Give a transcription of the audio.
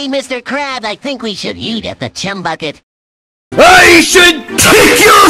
Hey, Mr. Krabs, I think we should eat at the chum bucket. I should kick your